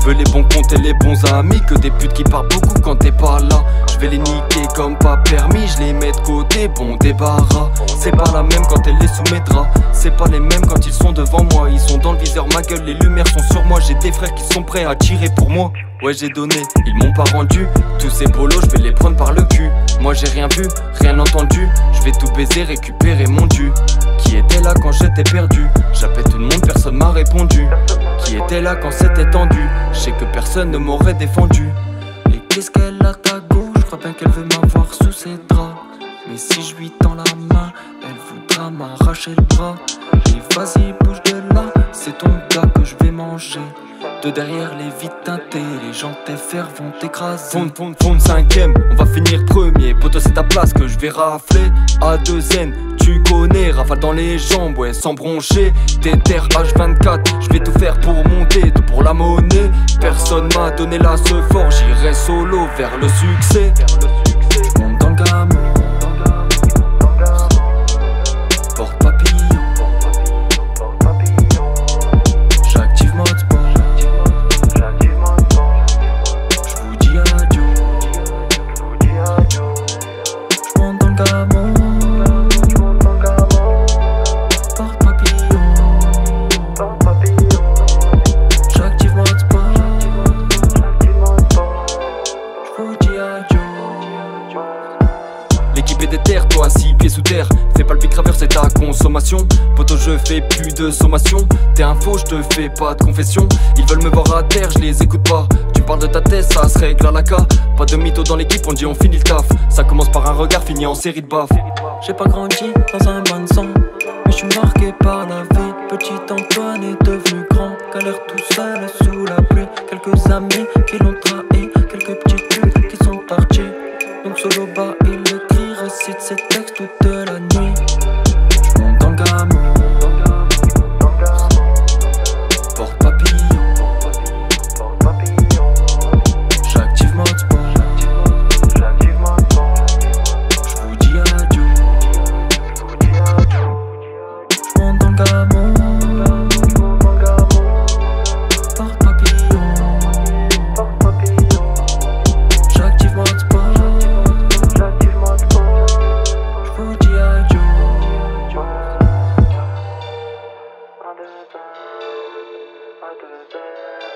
Je veux les bons comptes et les bons amis, que des putes qui parlent beaucoup quand t'es pas là. Je vais les niquer comme pas permis, je les mets de côté, bon débarras. C'est pas la même quand elle est sous mes draps, c'est pas les mêmes quand ils sont devant moi. Ils sont dans le viseur, ma gueule, les lumières sont sur moi. J'ai des frères qui sont prêts à tirer pour moi. Ouais j'ai donné, ils m'ont pas rendu. Tous ces polos, je vais les prendre par le cul. Moi j'ai rien vu, rien entendu. Je vais tout baiser, récupérer mon dû. Qui était là quand j'étais perdu? J'appelle tout le monde, personne m'a répondu. Qui était là quand c'était tendu? Je sais que personne ne m'aurait défendu. Et qu'est-ce qu'elle a ta gauche? Je crois bien qu'elle veut m'avoir sous ses draps. Mais si je lui tends la main, elle voudra m'arracher le bras. Et vas-y bouge de là, c'est ton gars que je vais manger. De derrière les vitres teintées, les gens FR vont t'écraser. Fond cinquième, on va finir premier. Poto c'est ta place que je vais rafler. A2N, tu connais, rafale dans les jambes, ouais sans broncher. Déterre H24, je vais tout faire pour monter, tout pour la monnaie. Personne m'a donné la ce fort, j'irai solo vers le succès. Je monte dans le gamin, porte papillon. J'active mode sport. L'équipe est déter, toi 6 pieds sous terre. Fais pas le bicraveur, c'est ta consommation. Poto je fais plus de sommation. T'es un faux, je te fais pas de confession. Ils veulent me voir à terre, je les écoute pas. Tu me parles de ta thèse, ça se règle à la K. Pas de mytho dans l'équipe, on dit on finit le taf. Ça commence par un regard, finit en série de baffes. J'ai pas grandi dans un bain de sang, mais je suis marqué par la vie. Petit Antoine est devenu grand, galère tout seul sous la pluie. Quelques amis qui l'ont trahi, quelques petites putes qui sont parties. Donc solo bas il écrit, récite ses textes toute la nuit. Je monte dans le gamin, porte papillon. J'active mode sport. Je vous dis adieu. Je monte dans le gamin, porte papillon. J'active mode sport. I do that.